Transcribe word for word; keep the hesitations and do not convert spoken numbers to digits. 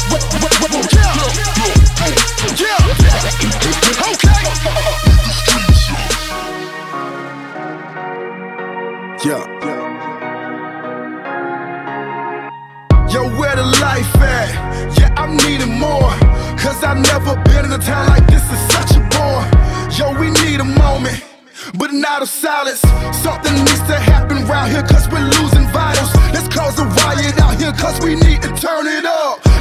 Yeah. Yo, where the life at? Yeah, I'm needing more. Cause I've never been in a town like this, is such a bore. Yo, we need a moment, but not of silence. Something needs to happen around here cause we're losing vitals. Let's cause a riot out here cause we need to turn it up.